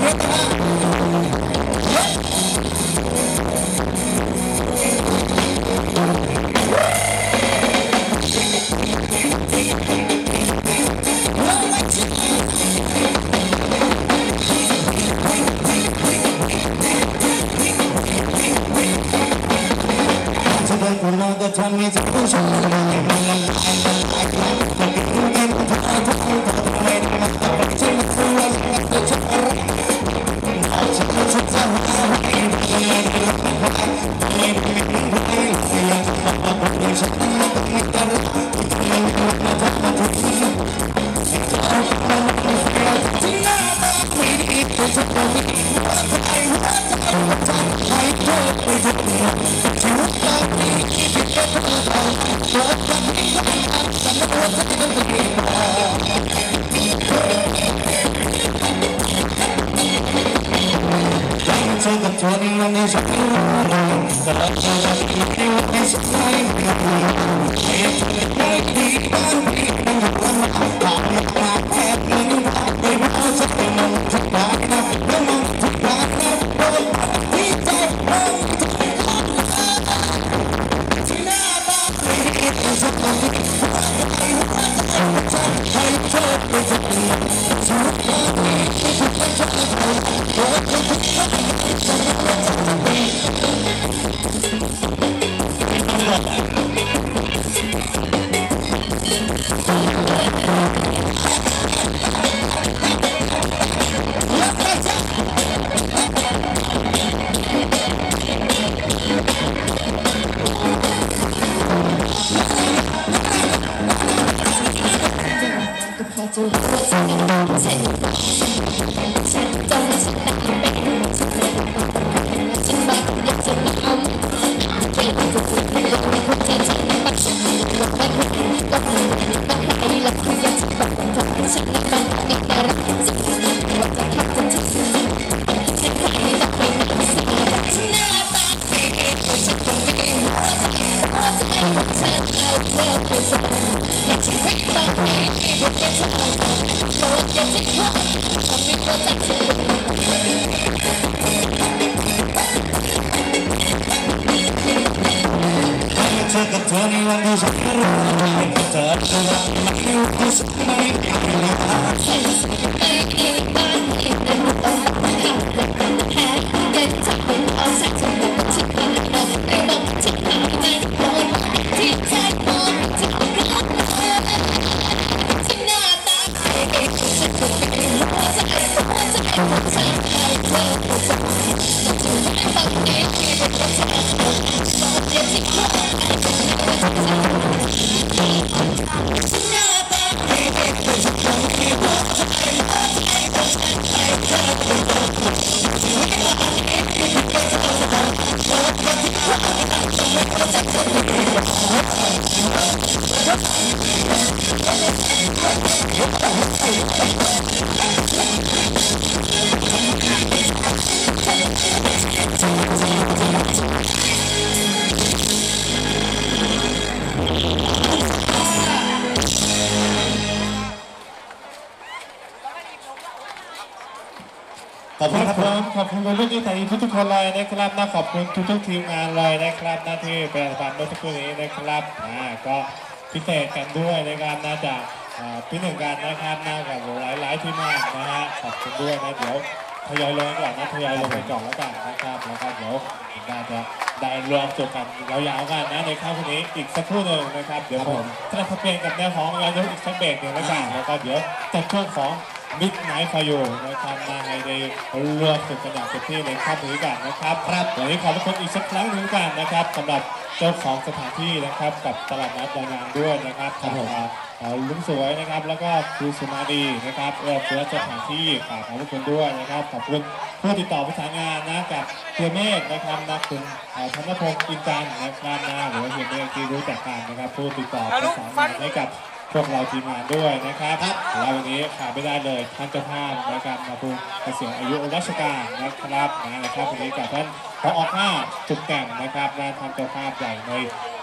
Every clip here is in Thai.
ขอบคุณครับผมขอบคุณรุ่นที่ไทยทุกคนเลยนะครับนะขอบคุณทุกทีมงานเลยนะครับหน้าที่เป็นประธานเมื่อสักครู่นี้นะครับก็พิเศษกันด้วยนะครับน่าจะพี่หนึ่งกันนะครับน่ากับหลายทีมงานนะฮะขอบคุณด้วยนะเดี๋ยวทยอยลงก่อนนะทยอยลงไปก่อนแล้วกันนะครับแล้วก็เดี๋ยวน่าจะได้รวมจบกันยาวๆกันนะในค่ำนี้อีกสักครู่หนึ่งนะครับเดี๋ยวผมจะทำเพลงกับแนวของเราอีกสักเบรกหนึ่งแล้วกันแล้วก็เดี๋ยวจัดช่วงของมิดไนท์ไฟอยู่นะครับมาให้ได้รวมสุดกันอย่างเต็มที่ในค่ำนี้กันนะครับวันนี้ขอบคุณอีกสักครั้งหนึ่งกันนะครับสำหรับเจ้าของสถานที่นะครับกับตลาดนัดบางนาด้วยนะครับลุงสวยนะครับแล้วก็ครูสุมาดีนะครับเพื่อสถานที่ขอบคุณด้วยนะครับขอบคุณผู้ติดต่อประสานงานนะกับเฮียเมฆนะครับนะคุณธนพงศ์อินจันทร์นะครับนะหรือว่าเฮียเมฆที่รู้จักกันนะครับผู้ติดต่อประสานงานให้กับพวกเราทีมงานด้วยนะครับแล้ววันนี้ขาดไม่ได้เลยท่านเจ้าภาพนะครับมาผู้เกษียณอายุราชการนะครับนะครับวันนี้กับท่านผอ.5จุดแก่งนะครับท่านเจ้าภาพใหญ่ใน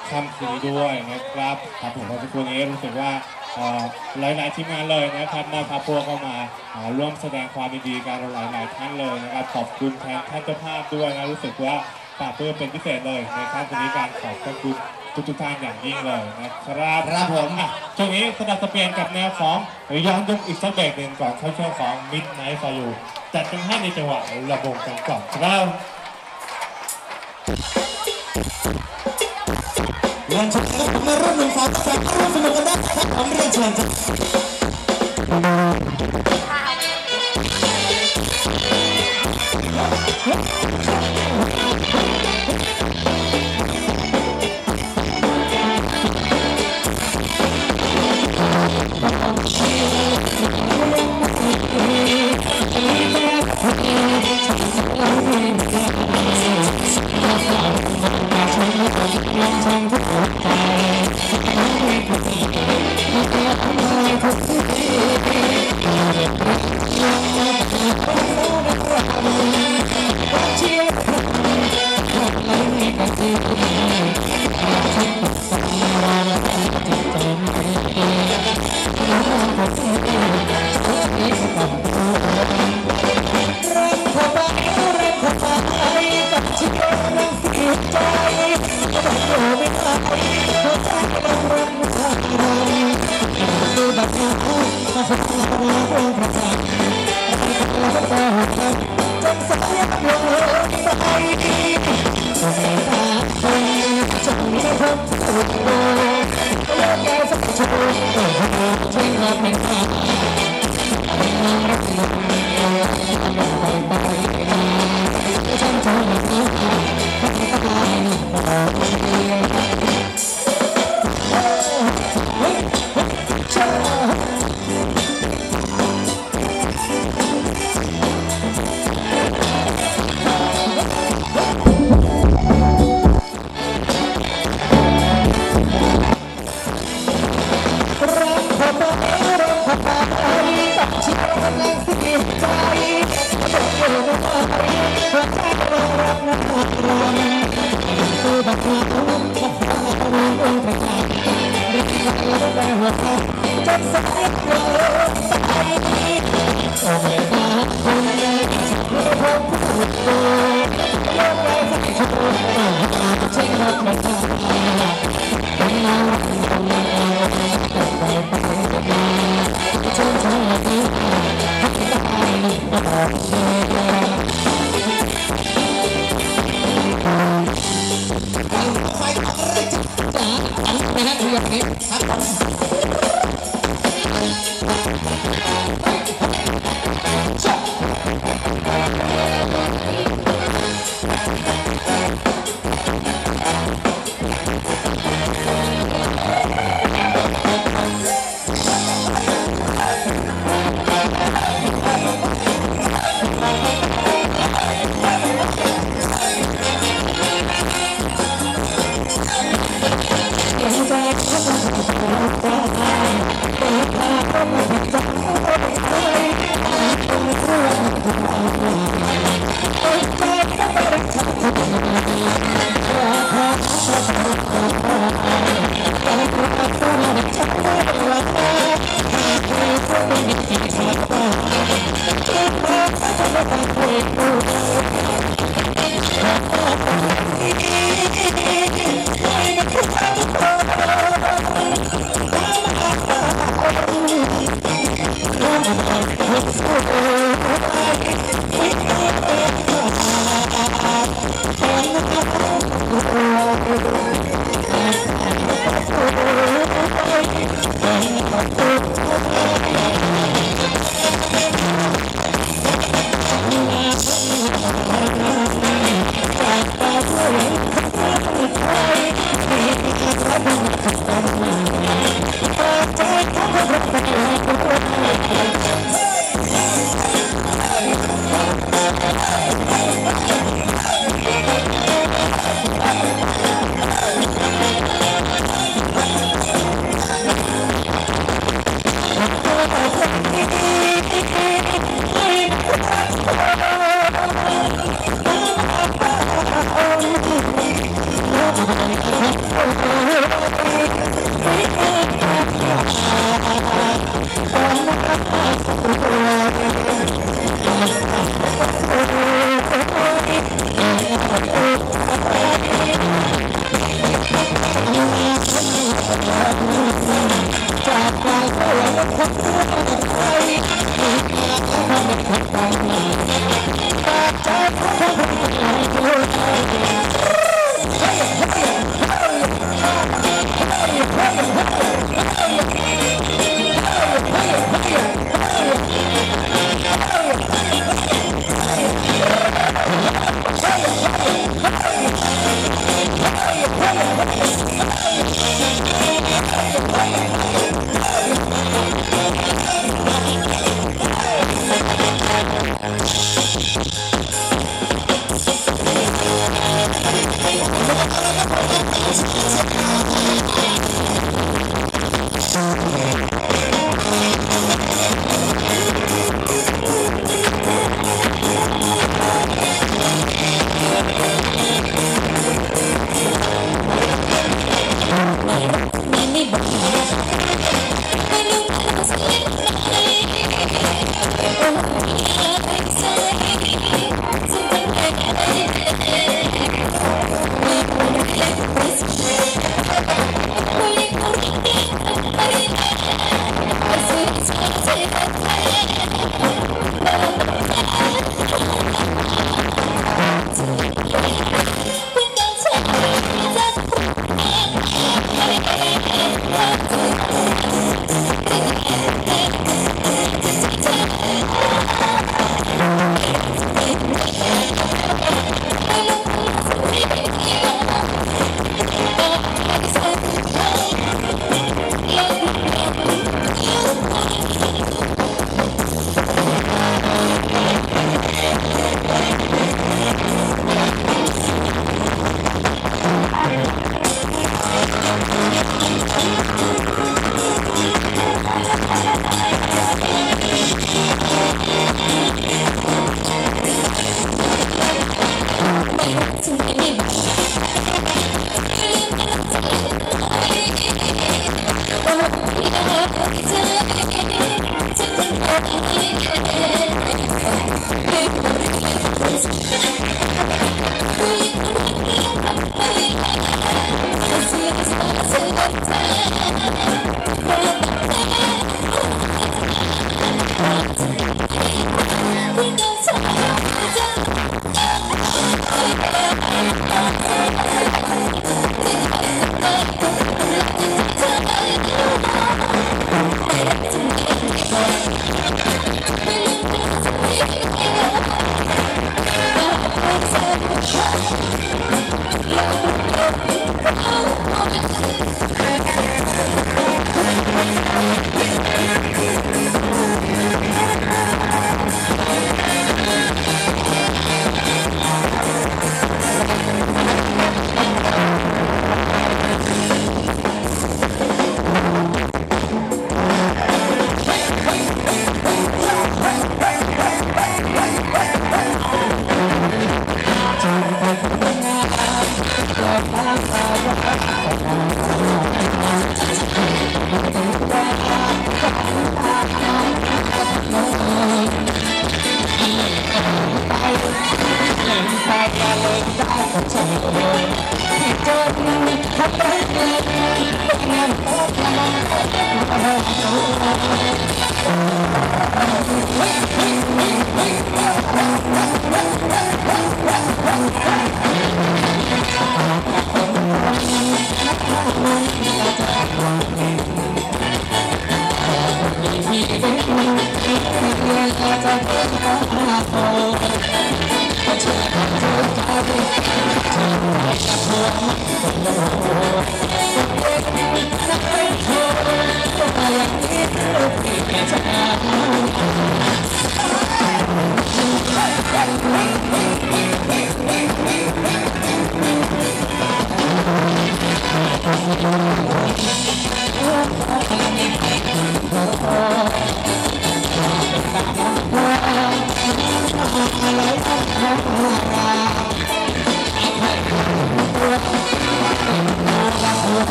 ค่ำคืนนี้ด้วยนะครับครับผมเมื่อสักครู่นี้รู้สึกว่าหลายๆทีมงานเลยนะครับนำพาพวกเข้ามาร่วมแสดงความยินดีกันหลายๆท่านเลยนะครับขอบคุณแทนท่านเจ้าภาพด้วยนะรู้สึกว่าปราบปลื้มเป็นพิเศษเลยในค่ำคืนนี้การขอบคุณทุกท่านอย่างยิ่งเลยนะครับครับผมช่วงนี้สดับสเปียนกับแนวของย้อนยุคอีกสักเบรกหนึ่งก่อนเข้าช่วงของ Midnight for You จัดกันให้ในจังหวะระบงกันก่อนครับเรียนเชิญผมมาร่วมหนึ่งสองสามร่วมสนุกกันได้ครับผมเรียนเชิญ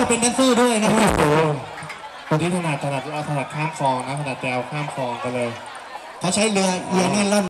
ก็เป็นแดนเซอร์ด้วยนะครับคนที่ถนัดข้ามคลองนะถนัดแจวข้ามคลองกันเลยเขาใช้เรือเนี่ยล่อน